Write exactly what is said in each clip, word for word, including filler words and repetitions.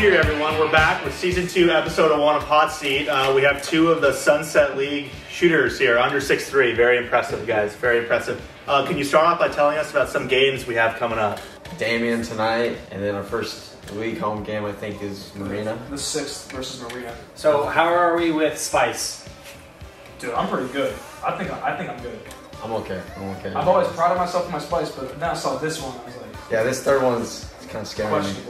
year, everyone. We're back with season two, episode one of Hot Seat. Uh, we have two of the Sunset League shooters here, under six three. Very impressive, guys. Very impressive. Uh, can you start off by telling us about some games we have coming up? Damien tonight, and then our first league home game, I think, is Marina. The sixth versus Marina. So how are we with Spice? Dude, I'm pretty good. I think I, I think I'm good. I'm okay. I'm okay. I've always prided myself on my Spice, but then I saw this one, I was like, Yeah, this third one's kind of scary. questionable.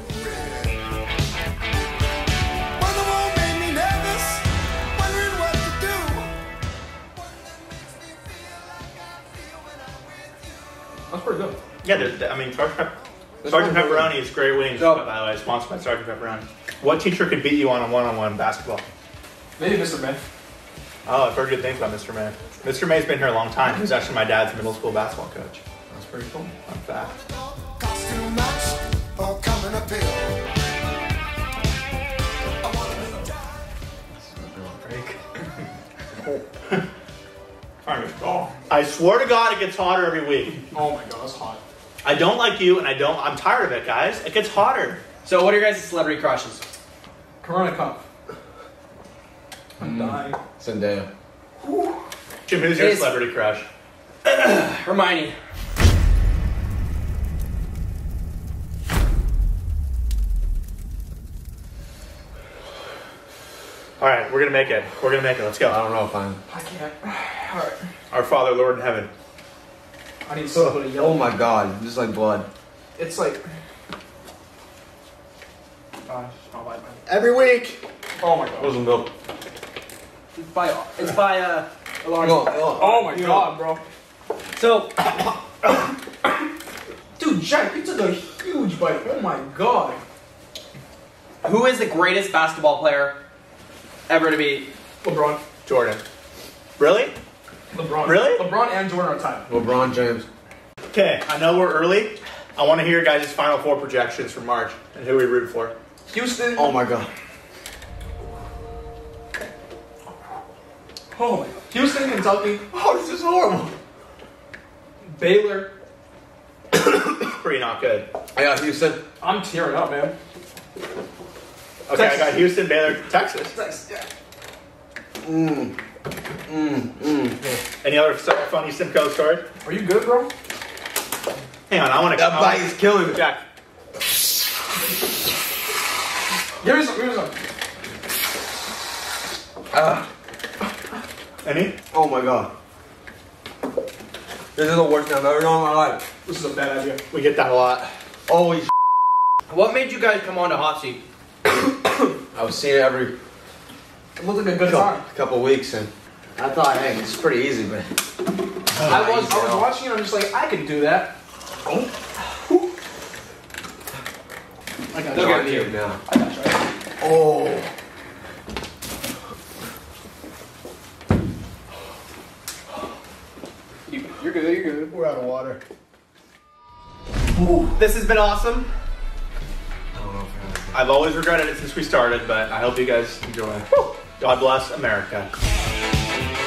That's pretty good. Yeah, they're- I mean, Sergeant, Pep- This Sergeant one's really Pepperoni is great wings, No. by the way, sponsored by Sergeant Pepperoni. What teacher could beat you on a one-on-one basketball? Maybe Mister May. Oh, I've heard good things about Mister May. Mister May's been here a long time. He was actually my dad's middle school basketball coach. That's pretty cool. Fun fact. Cost too much or coming uphill. I want a little Oh. I swear to God, it gets hotter every week. Oh my god, that's hot. I don't like you, and I don't. I'm tired of it, guys. It gets hotter. So what are your guys' celebrity crushes? Corona Cup. I'm dying. Zendaya. Jim, who's your It is- celebrity crush? Hermione. All right, we're gonna make it. We're gonna make it. Let's I go. don't know if I'm. I can't. Alright. Our Father, Lord in heaven. I need somebody to yell. Oh my god, just like blood. It's like. Gosh, oh my god. Every week. Oh my god. Frozen milk. It's by it's by uh Alarm. Oh my god, bro. So Dude, Jack, you took a huge bite. Oh my god. who is the greatest basketball player ever to be? LeBron. Jordan. Really? LeBron. Really? LeBron and Jordan are tied. LeBron James. Okay, I know we're early. I want to hear your guys' Final Four projections for March and who we root for. Houston. Oh my god. Oh my god. Houston, Kentucky. Oh, this is horrible. Baylor. Pretty not good. I got Houston. I'm tearing up, man. Okay, Texas. I got Houston, Baylor, Texas. Texas, yeah. Mmm. Mmm. Mmm. Any other so- funny Simcoe story? Are you good, bro? Hang on, I want to. That bite is killing me. Jack. Give me some, give me some. Ah. Any? Oh my god. This is the worst thing I've ever done in my life. This is a bad idea. We get that a lot. Holy sh**. What made you guys come on to Hot Seat? I was seeing it every It looked like a good couple, time. couple weeks, and I thought, hey, it's pretty easy, but I was, I was watching it, I'm just like, I could do that. Oh. I got Look you. at you. now. I got you. Oh. You- You're good, you're good. We're out of water. This has been awesome. I don't know if I I've always regretted it since we started, but I hope you guys enjoy. God bless America.